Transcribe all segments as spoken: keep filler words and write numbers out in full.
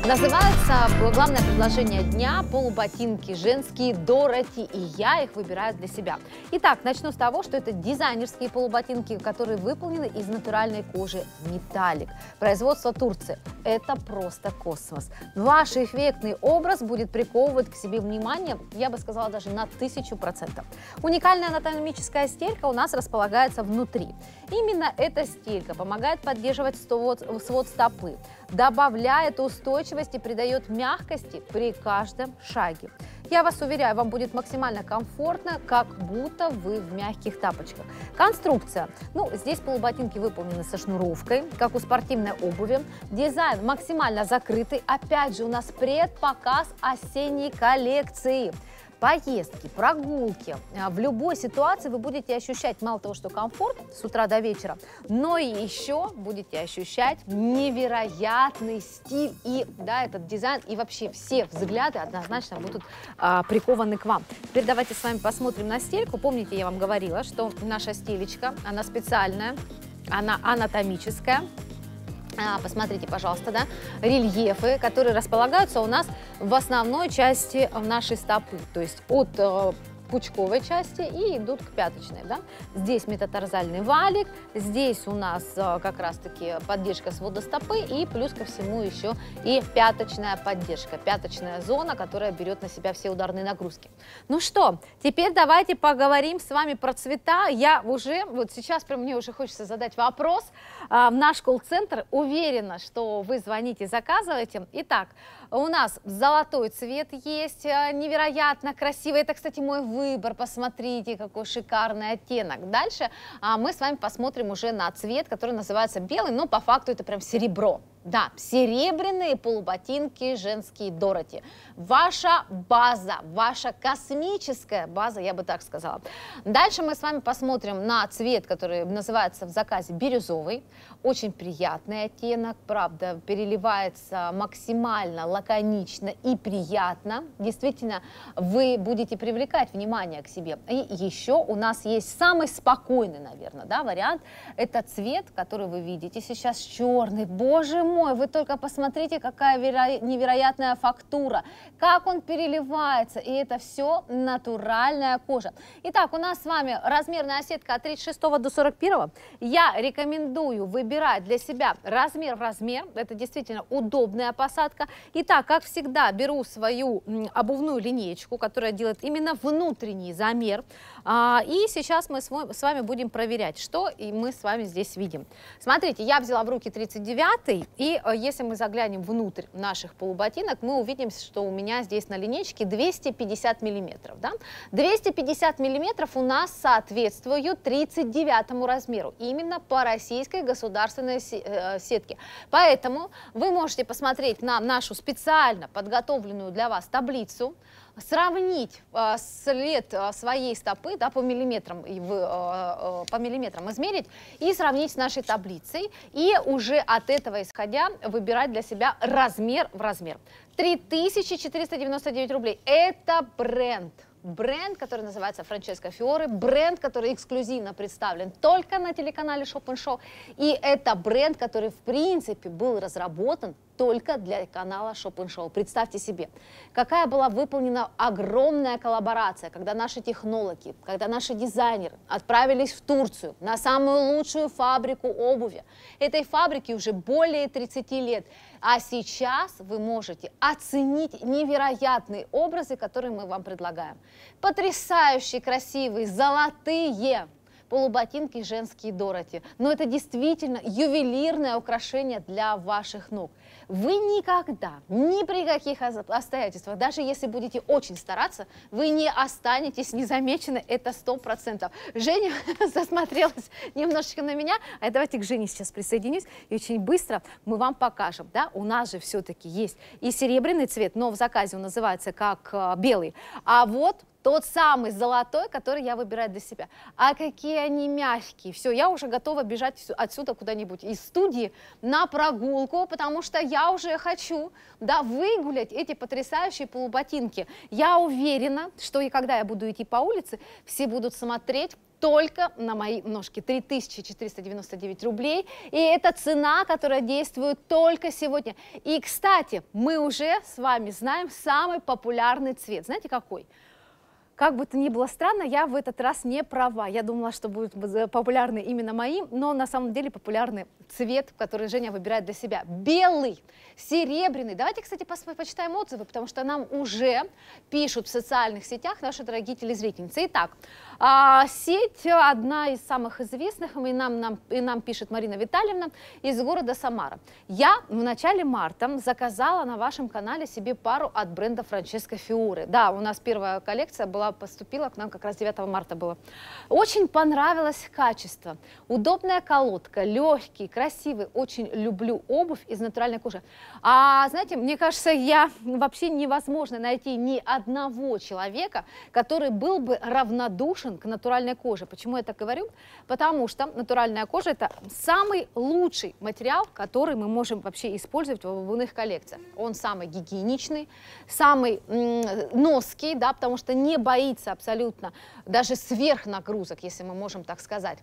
Называется главное предложение дня «Полуботинки женские Дороти», и я их выбираю для себя. Итак, начну с того, что это дизайнерские полуботинки, которые выполнены из натуральной кожи металлик. Производство Турции. Это просто космос. Ваш эффектный образ будет приковывать к себе внимание, я бы сказала, даже на тысячу процентов. Уникальная анатомическая стелька у нас располагается внутри. Именно эта стелька помогает поддерживать свод стопы, добавляет устойчивость и придает мягкости при каждом шаге. Я вас уверяю, вам будет максимально комфортно, как будто вы в мягких тапочках. Конструкция. Ну, здесь полуботинки выполнены со шнуровкой, как у спортивной обуви. Дизайн максимально закрытый. Опять же, у нас предпоказ осенней коллекции. Поездки, прогулки, в любой ситуации вы будете ощущать мало того, что комфорт с утра до вечера, но и еще будете ощущать невероятный стиль и, да, этот дизайн, и вообще все взгляды однозначно будут а, прикованы к вам. Теперь давайте с вами посмотрим на стельку. Помните, я вам говорила, что наша стелечка, она специальная, она анатомическая. Посмотрите, пожалуйста, да, рельефы, которые располагаются у нас в основной части нашей стопы, то есть от э, пучковой части и идут к пяточной, да. Здесь метатарзальный валик, здесь у нас э, как раз-таки поддержка свода стопы и плюс ко всему еще и пяточная поддержка, пяточная зона, которая берет на себя все ударные нагрузки. Ну что, теперь давайте поговорим с вами про цвета. Я уже, вот сейчас прям мне уже хочется задать вопрос. В наш колл-центр, уверена, что вы звоните, заказываете. Итак, у нас золотой цвет есть, невероятно красивый. Это, кстати, мой выбор. Посмотрите, какой шикарный оттенок. Дальше а, мы с вами посмотрим уже на цвет, который называется белый, но по факту это прям серебро. Да, серебряные полуботинки женские Дороти. Ваша база, ваша космическая база, я бы так сказала. Дальше мы с вами посмотрим на цвет, который называется в заказе бирюзовый. Очень приятный оттенок, правда, переливается максимально лаконично и приятно. Действительно, вы будете привлекать внимание к себе. И еще у нас есть самый спокойный, наверное, да, вариант. Это цвет, который вы видите сейчас, черный. Боже мой! Мой, вы только посмотрите, какая веро... невероятная фактура, как он переливается, и это все натуральная кожа. Итак, у нас с вами размерная сетка от тридцать шестого до сорок первого. Я рекомендую выбирать для себя размер в размер, это действительно удобная посадка. Итак, как всегда, беру свою обувную линеечку, которая делает именно внутренний замер, и сейчас мы с вами будем проверять, что и мы с вами здесь видим. Смотрите, я взяла в руки тридцать девятый, и И если мы заглянем внутрь наших полуботинок, мы увидим, что у меня здесь на линейке двести пятьдесят миллиметров. Да? двести пятьдесят миллиметров у нас соответствуют тридцать девятому размеру, именно по российской государственной сетке. Поэтому вы можете посмотреть на нашу специально подготовленную для вас таблицу, сравнить э, след э, своей стопы, да, по миллиметрам, и в, э, э, по миллиметрам измерить и сравнить с нашей таблицей, и уже от этого исходя выбирать для себя размер в размер. три тысячи четыреста девяносто девять рублей. Это бренд. Бренд, который называется Франческо Фиоре, бренд, который эксклюзивно представлен только на телеканале Shop and Show. И это бренд, который в принципе был разработан только для канала Shop and Show. Представьте себе, какая была выполнена огромная коллаборация, когда наши технологи, когда наши дизайнеры отправились в Турцию на самую лучшую фабрику обуви. Этой фабрике уже более тридцати лет. А сейчас вы можете оценить невероятные образы, которые мы вам предлагаем. Потрясающие, красивые, золотые полуботинки женские Дороти. Но это действительно ювелирное украшение для ваших ног. Вы никогда, ни при каких обстоятельствах, даже если будете очень стараться, вы не останетесь незамечены, это сто процентов. Женя засмотрелась немножечко на меня, а давайте к Жене сейчас присоединюсь, и очень быстро мы вам покажем. Да? У нас же все-таки есть и серебряный цвет, но в заказе он называется как белый, а вот тот самый золотой, который я выбираю для себя. А какие они мягкие. Все, я уже готова бежать отсюда куда-нибудь из студии на прогулку, потому что я уже хочу, да, выгулять эти потрясающие полуботинки. Я уверена, что и когда я буду идти по улице, все будут смотреть только на мои ножки. три тысячи четыреста девяносто девять рублей. И это цена, которая действует только сегодня. И, кстати, мы уже с вами знаем самый популярный цвет. Знаете, какой? Как бы то ни было странно, я в этот раз не права. Я думала, что будут популярны именно мои, но на самом деле популярный цвет, который Женя выбирает для себя. Белый, серебряный. Давайте, кстати, почитаем отзывы, потому что нам уже пишут в социальных сетях наши дорогие телезрительницы. Итак, сеть одна из самых известных, и нам, нам, и нам пишет Марина Витальевна из города Самара. Я в начале марта заказала на вашем канале себе пару от бренда Франческо Фиоре. Да, у нас первая коллекция была поступила к нам как раз девятого марта было. Очень понравилось качество. Удобная колодка, легкий, красивый. Очень люблю обувь из натуральной кожи. А знаете, мне кажется, я вообще невозможно найти ни одного человека, который был бы равнодушен к натуральной коже. Почему я так говорю? Потому что натуральная кожа — это самый лучший материал, который мы можем вообще использовать в обувных коллекциях. Он самый гигиеничный, самый ноский, да, потому что не боится боится абсолютно даже сверхнагрузок, если мы можем так сказать.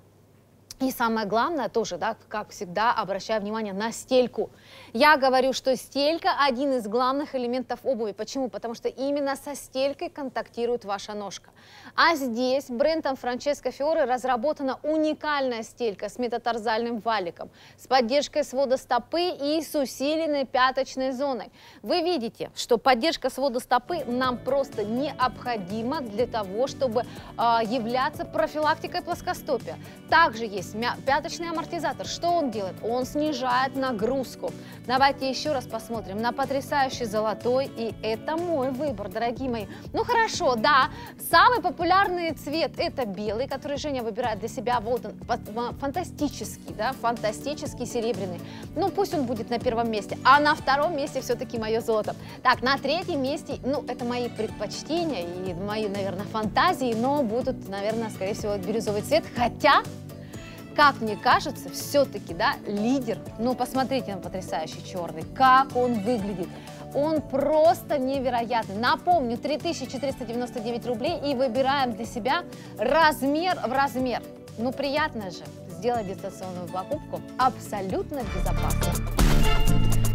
И самое главное тоже, да, как всегда, обращаю внимание на стельку. Я говорю, что стелька – один из главных элементов обуви. Почему? Потому что именно со стелькой контактирует ваша ножка. А здесь брендом Франческо Фиоре разработана уникальная стелька с метатарзальным валиком, с поддержкой свода стопы и с усиленной пяточной зоной. Вы видите, что поддержка свода стопы нам просто необходима для того, чтобы э, являться профилактикой плоскостопия. Также есть пяточный амортизатор. Что он делает? Он снижает нагрузку. Давайте еще раз посмотрим на потрясающий золотой. И это мой выбор, дорогие мои. Ну хорошо, да, самый популярный цвет — это белый, который Женя выбирает для себя. Вот он, фантастический, да, фантастический серебряный. Ну пусть он будет на первом месте. А на втором месте все-таки мое золото. Так, на третьем месте, ну это мои предпочтения и мои, наверное, фантазии, но будут, наверное, скорее всего, бирюзовый цвет. Хотя... Как мне кажется, все-таки, да, лидер, ну, посмотрите на потрясающий черный, как он выглядит. Он просто невероятный. Напомню, три тысячи четыреста девяносто девять рублей и выбираем для себя размер в размер. Ну, приятно же сделать дистанционную покупку абсолютно безопасно.